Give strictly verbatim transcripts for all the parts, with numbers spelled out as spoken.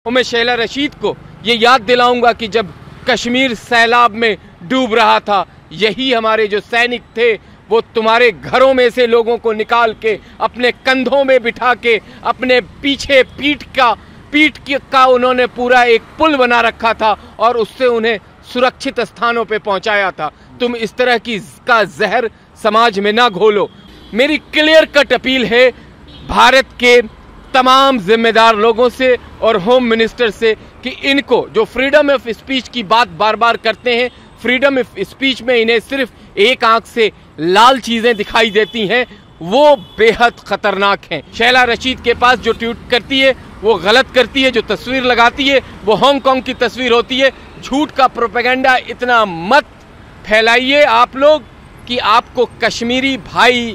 और मैं शैला रशीद को ये याद दिलाऊंगा कि जब कश्मीर सैलाब में डूब रहा था, यही हमारे जो सैनिक थे वो तुम्हारे घरों में से लोगों को निकाल के अपने कंधों में बिठा के अपने पीछे पीठ का पीठ का उन्होंने पूरा एक पुल बना रखा था और उससे उन्हें सुरक्षित स्थानों पे पहुंचाया था। तुम इस तरह की का जहर समाज में ना घोलो। मेरी क्लियर कट अपील है भारत के तमाम जिम्मेदार लोगों से और होम मिनिस्टर से कि इनको जो फ्रीडम ऑफ स्पीच की बात बार बार करते हैं, फ्रीडम ऑफ स्पीच में इन्हें सिर्फ एक आंख से लाल चीजें दिखाई देती हैं, वो बेहद खतरनाक हैं। शैला रशीद के पास जो ट्वीट करती है वो गलत करती है, जो तस्वीर लगाती है वो हांगकांग की तस्वीर होती है। झूठ का प्रोपेगेंडा इतना मत फैलाइए आप लोग कि आपको कश्मीरी भाई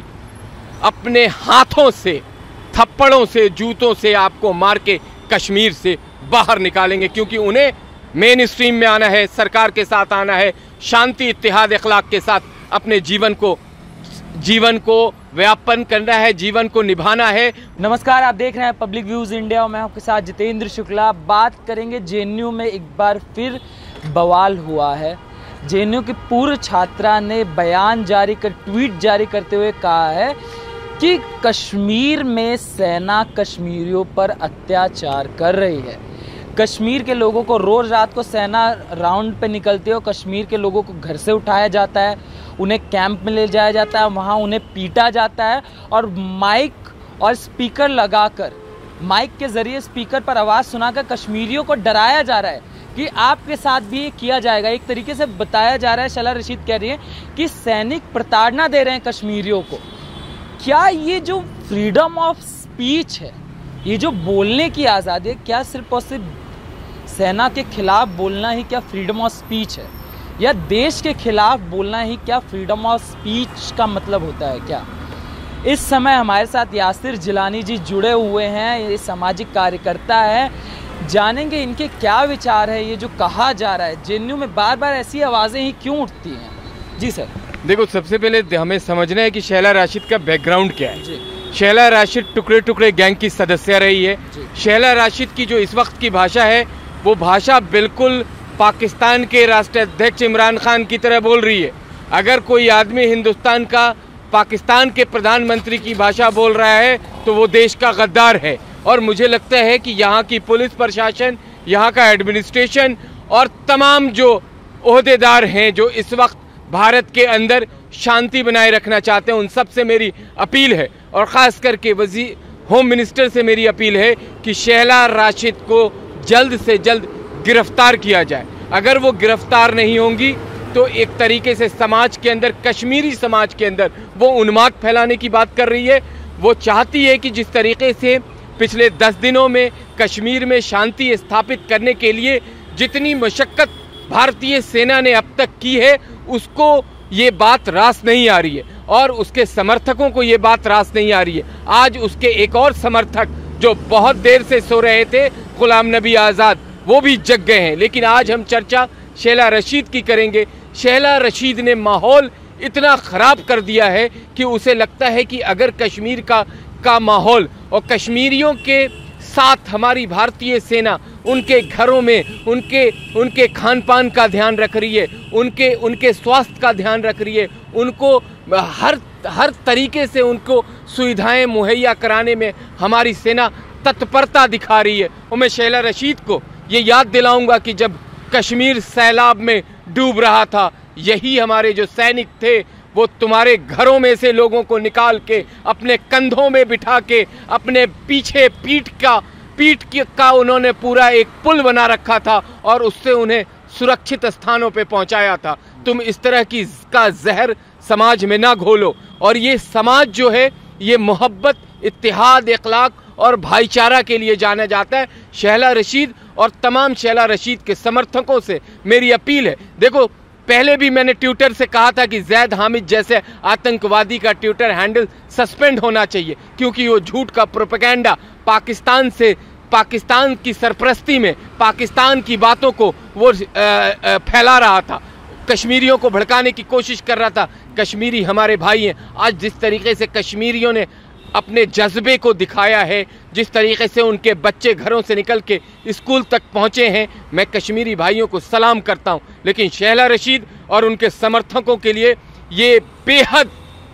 अपने हाथों से, थप्पड़ों से, जूतों से आपको मार के कश्मीर से बाहर निकालेंगे, क्योंकि उन्हें मेन स्ट्रीम में आना है, सरकार के साथ आना है, शांति इत्तेहाद अखलाक के साथ अपने जीवन को जीवन को व्यापन करना है, जीवन को निभाना है। नमस्कार, आप देख रहे हैं पब्लिक व्यूज इंडिया और मैं आपके साथ जितेंद्र शुक्ला। बात करेंगे जेएनयू में एक बार फिर बवाल हुआ है। जेएनयू की पूर्व छात्रा ने बयान जारी कर ट्वीट जारी करते हुए कहा है कि कश्मीर में सेना कश्मीरियों पर अत्याचार कर रही है। कश्मीर के लोगों को रोज रात को सेना राउंड पे निकलते हो, कश्मीर के लोगों को घर से उठाया जाता है, उन्हें कैंप में ले जाया जाता है, वहाँ उन्हें पीटा जाता है और माइक और स्पीकर लगाकर, माइक के जरिए स्पीकर पर आवाज़ सुनाकर कश्मीरियों को डराया जा रहा है कि आपके साथ भी ये किया जाएगा। एक तरीके से बताया जा रहा है, शैला रशीद कह रही है कि सैनिक प्रताड़ना दे रहे हैं कश्मीरियों को। क्या ये जो फ्रीडम ऑफ स्पीच है, ये जो बोलने की आज़ादी है, क्या सिर्फ और सिर्फ सेना के खिलाफ बोलना ही क्या फ्रीडम ऑफ स्पीच है, या देश के खिलाफ बोलना ही क्या फ्रीडम ऑफ स्पीच का मतलब होता है? क्या इस समय हमारे साथ यासिर जिलानी जी जुड़े हुए हैं, ये सामाजिक कार्यकर्ता है, जानेंगे इनके क्या विचार है। ये जो कहा जा रहा है जेएनयू में बार बार ऐसी आवाज़ें ही क्यों उठती हैं? जी सर। देखो, सबसे पहले हमें समझना है कि शैला राशिद का बैकग्राउंड क्या है। जी। शैला राशिद टुकड़े टुकड़े गैंग की सदस्य रही है। शैला राशिद की जो इस वक्त की भाषा है वो भाषा बिल्कुल पाकिस्तान के राष्ट्राध्यक्ष इमरान खान की तरह बोल रही है। अगर कोई आदमी हिंदुस्तान का पाकिस्तान के प्रधानमंत्री की भाषा बोल रहा है तो वो देश का गद्दार है। और मुझे लगता है कि यहाँ की पुलिस प्रशासन, यहाँ का एडमिनिस्ट्रेशन और तमाम जो ओहदेदार हैं जो इस वक्त भारत के अंदर शांति बनाए रखना चाहते हैं, उन सब से मेरी अपील है और ख़ास करके वज़ीर होम मिनिस्टर से मेरी अपील है कि शैला राशिद को जल्द से जल्द गिरफ्तार किया जाए। अगर वो गिरफ्तार नहीं होंगी तो एक तरीके से समाज के अंदर, कश्मीरी समाज के अंदर वो उन्माद फैलाने की बात कर रही है। वो चाहती है कि जिस तरीके से पिछले दस दिनों में कश्मीर में शांति स्थापित करने के लिए जितनी मशक्क़त भारतीय सेना ने अब तक की है, उसको ये बात रास नहीं आ रही है और उसके समर्थकों को ये बात रास नहीं आ रही है। आज उसके एक और समर्थक जो बहुत देर से सो रहे थे, गुलाम नबी आज़ाद, वो भी जग गए हैं। लेकिन आज हम चर्चा शैला रशीद की करेंगे। शैला रशीद ने माहौल इतना ख़राब कर दिया है कि उसे लगता है कि अगर कश्मीर का का माहौल और कश्मीरियों के साथ हमारी भारतीय सेना उनके घरों में उनके उनके खान पान का ध्यान रख रही है, उनके उनके स्वास्थ्य का ध्यान रख रही है, उनको हर हर तरीके से उनको सुविधाएं मुहैया कराने में हमारी सेना तत्परता दिखा रही है। और मैं शैला रशीद को ये याद दिलाऊंगा कि जब कश्मीर सैलाब में डूब रहा था, यही हमारे जो सैनिक थे वो तुम्हारे घरों में से लोगों को निकाल के अपने कंधों में बिठा के अपने पीछे पीठ का पीठ का उन्होंने पूरा एक पुल बना रखा था और उससे उन्हें सुरक्षित स्थानों पे पहुंचाया था। तुम इस तरह की का जहर समाज में ना घोलो। और ये समाज जो है ये मोहब्बत, इत्तेहाद, अखलाक और भाईचारा के लिए जाना जाता है। शैला रशीद और तमाम शैला रशीद के समर्थकों से मेरी अपील है। देखो, पहले भी मैंने ट्विटर से कहा था कि जैद हामिद जैसे आतंकवादी का ट्विटर हैंडल सस्पेंड होना चाहिए, क्योंकि वो झूठ का प्रोपेगेंडा पाकिस्तान से, पाकिस्तान की सरपरस्ती में पाकिस्तान की बातों को वो फैला रहा था, कश्मीरियों को भड़काने की कोशिश कर रहा था। कश्मीरी हमारे भाई हैं। आज जिस तरीके से कश्मीरियों ने अपने जज्बे को दिखाया है, जिस तरीके से उनके बच्चे घरों से निकल के स्कूल तक पहुंचे हैं, मैं कश्मीरी भाइयों को सलाम करता हूं। लेकिन शैला रशीद और उनके समर्थकों के लिए ये बेहद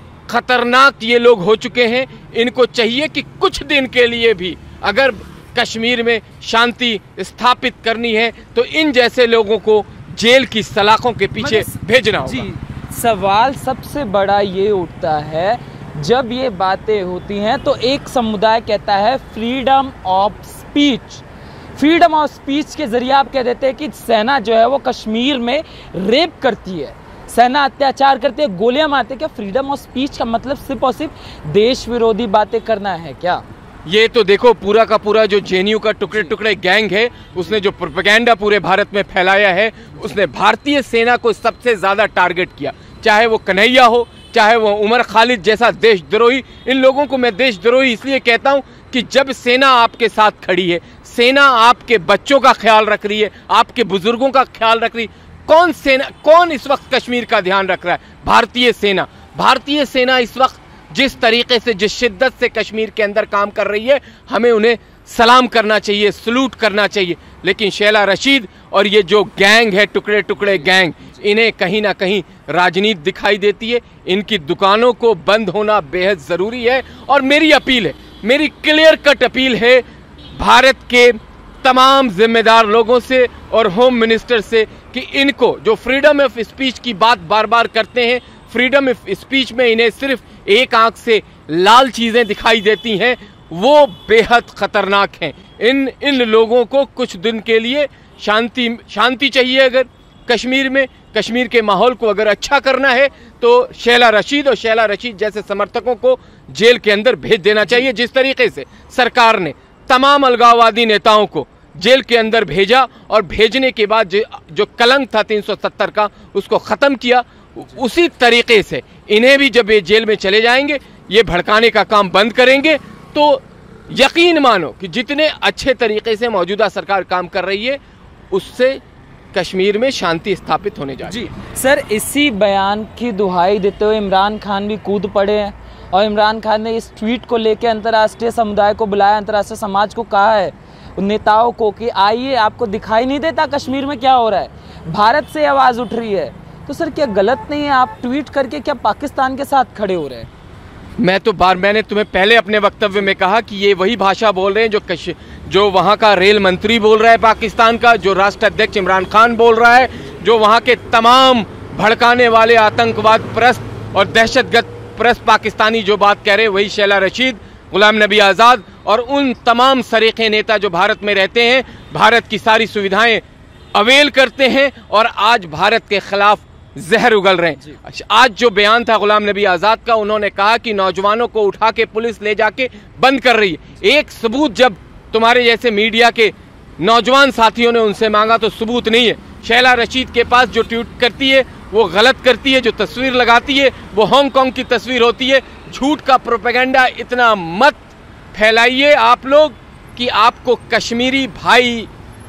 खतरनाक ये लोग हो चुके हैं। इनको चाहिए कि कुछ दिन के लिए भी अगर कश्मीर में शांति स्थापित करनी है तो इन जैसे लोगों को जेल की सलाखों के पीछे भेजना होगा। जी, सवाल सबसे बड़ा ये उठता है, जब ये बातें होती हैं तो एक समुदाय कहता है freedom of speech. Freedom of speech के जरिए आप कह देते हैं कि सेना जो है वो कश्मीर में रेप करती है, सेना अत्याचार करती है, गोलियां मारती है। क्या फ्रीडम ऑफ स्पीच का मतलब सिर्फ और सिर्फ देश विरोधी बातें करना है क्या? ये तो देखो, पूरा का पूरा जो जेएनयू का टुकड़े टुकड़े गैंग है, उसने जो प्रोपेगेंडा पूरे भारत में फैलाया है, उसने भारतीय सेना को सबसे ज्यादा टारगेट किया। चाहे वो कन्हैया हो, चाहे वो उमर खालिद जैसा देशद्रोही। इन लोगों को मैं देशद्रोही इसलिए कहता हूं कि जब सेना आपके साथ खड़ी है, सेना आपके बच्चों का ख्याल रख रही है, आपके बुजुर्गों का ख्याल रख रही है, कौन सेना कौन इस वक्त कश्मीर का ध्यान रख रहा है? भारतीय सेना। भारतीय सेना इस वक्त जिस तरीके से, जिस शिद्दत से कश्मीर के अंदर काम कर रही है, हमें उन्हें सलाम करना चाहिए, सलूट करना चाहिए। लेकिन शैला रशीद और ये जो गैंग है, टुकड़े टुकड़े गैंग, इन्हें कहीं ना कहीं राजनीति दिखाई देती है। इनकी दुकानों को बंद होना बेहद ज़रूरी है। और मेरी अपील है, मेरी क्लियर कट अपील है भारत के तमाम जिम्मेदार लोगों से और होम मिनिस्टर से कि इनको जो फ्रीडम ऑफ स्पीच की बात बार बार करते हैं, फ्रीडम ऑफ स्पीच में इन्हें सिर्फ एक आंख से लाल चीजें दिखाई देती हैं, वो बेहद खतरनाक हैं। इन इन लोगों को कुछ दिन के लिए शांति शांति चाहिए। अगर कश्मीर में कश्मीर के माहौल को अगर अच्छा करना है तो शैला रशीद और शैला रशीद जैसे समर्थकों को जेल के अंदर भेज देना चाहिए। जिस तरीके से सरकार ने तमाम अलगाववादी नेताओं को जेल के अंदर भेजा और भेजने के बाद जो, जो कलंक था तीन सौ सत्तर का, उसको खत्म किया, उसी तरीके से इन्हें भी जब ये जेल में चले जाएंगे, ये भड़काने का काम बंद करेंगे, तो यकीन मानो कि जितने अच्छे तरीके से मौजूदा सरकार काम कर रही है, उससे कश्मीर में शांति स्थापित होने जा रही है। जी सर, इसी बयान की दुहाई देते हुए इमरान खान भी कूद पड़े हैं और इमरान खान ने इस ट्वीट को लेकर अंतर्राष्ट्रीय समुदाय को बुलाया, अंतर्राष्ट्रीय समाज को कहा है, उन नेताओं को, कि आइए, आपको दिखाई नहीं देता कश्मीर में क्या हो रहा है? भारत से आवाज़ उठ रही है। तो सर क्या गलत नहीं है आप ट्वीट करके क्या पाकिस्तान के साथ खड़े हो रहे हैं? मैं तो बार मैंने तुम्हें पहले अपने वक्तव्य में कहा कि ये वही भाषा बोल रहे हैं जो कश जो वहाँ का रेल मंत्री बोल रहा है पाकिस्तान का, जो राष्ट्र अध्यक्ष इमरान खान बोल रहा है, जो वहाँ के तमाम भड़काने वाले आतंकवाद परस्त और दहशतगर्द परस्त पाकिस्तानी जो बात कह रहे हैं, वही शैला रशीद, गुलाम नबी आज़ाद और उन तमाम सरीखे नेता जो भारत में रहते हैं, भारत की सारी सुविधाएं अवेल करते हैं और आज भारत के खिलाफ जहर उगल रहे हैं। आज जो बयान था गुलाम नबी आज़ाद का, उन्होंने कहा कि नौजवानों को उठा के पुलिस ले जाके बंद कर रही है। एक सबूत जब तुम्हारे जैसे मीडिया के नौजवान साथियों ने उनसे मांगा तो सबूत नहीं है। शैला रशीद के पास जो ट्वीट करती है वो गलत करती है, जो तस्वीर लगाती है वो हांगकांग की तस्वीर होती है। झूठ का प्रोपेगेंडा इतना मत फैलाइए आप लोग कि आपको कश्मीरी भाई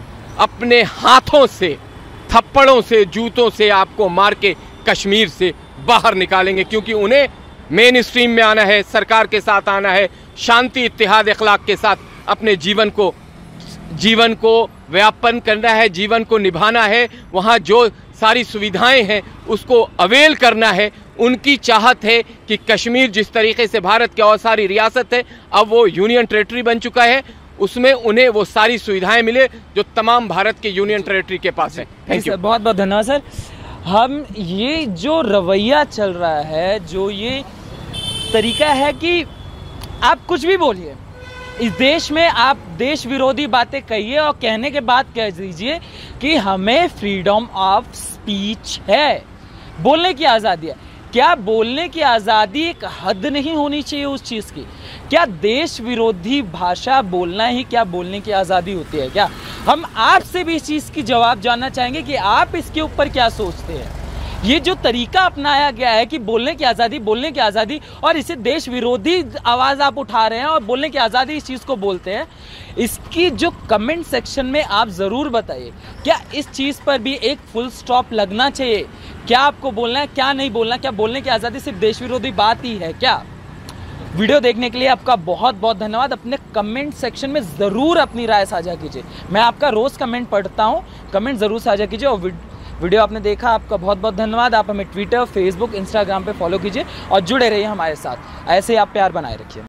अपने हाथों से, थप्पड़ों से, जूतों से आपको मार के कश्मीर से बाहर निकालेंगे, क्योंकि उन्हें मेन स्ट्रीम में आना है, सरकार के साथ आना है, शांति, इत्तेहाद, अखलाक के साथ अपने जीवन को जीवन को व्यापन करना है, जीवन को निभाना है। वहाँ जो सारी सुविधाएं हैं उसको अवेल करना है। उनकी चाहत है कि कश्मीर जिस तरीके से भारत की और सारी रियासत है, अब वो यूनियन टेरिटरी बन चुका है, उसमें उन्हें वो सारी सुविधाएं मिले जो तमाम भारत के यूनियन टेरिटरी के पास है। Thank you. बहुत बहुत धन्यवाद सर। हम ये जो रवैया चल रहा है, जो ये तरीका है कि आप कुछ भी बोलिए, इस देश में आप देश विरोधी बातें कहिए और कहने के बाद कह दीजिए कि हमें फ्रीडम ऑफ स्पीच है, बोलने की आज़ादी है। क्या बोलने की आज़ादी एक हद नहीं होनी चाहिए उस चीज़ की? क्या देश विरोधी भाषा बोलना ही क्या बोलने की आज़ादी होती है क्या? हम आपसे भी इस चीज़ की जवाब जानना चाहेंगे कि आप इसके ऊपर क्या सोचते हैं। ये जो तरीका अपनाया गया है कि बोलने की आज़ादी, बोलने की आज़ादी, और इसे देश विरोधी आवाज़ आप उठा रहे हैं और बोलने की आज़ादी इस चीज़ को बोलते हैं, इसकी जो कमेंट सेक्शन में आप ज़रूर बताइए। क्या इस चीज़ पर भी एक फुल स्टॉप लगना चाहिए? क्या आपको बोलना है, क्या नहीं बोलना? क्या बोलने की आज़ादी सिर्फ देश विरोधी बात ही है क्या? वीडियो देखने के लिए आपका बहुत बहुत धन्यवाद। अपने कमेंट सेक्शन में ज़रूर अपनी राय साझा कीजिए। मैं आपका रोज़ कमेंट पढ़ता हूँ, कमेंट ज़रूर साझा कीजिए। और वीडियो आपने देखा, आपका बहुत बहुत धन्यवाद। आप हमें ट्विटर, फेसबुक, इंस्टाग्राम पे फॉलो कीजिए और जुड़े रहिए हमारे साथ। ऐसे ही आप प्यार बनाए रखिए।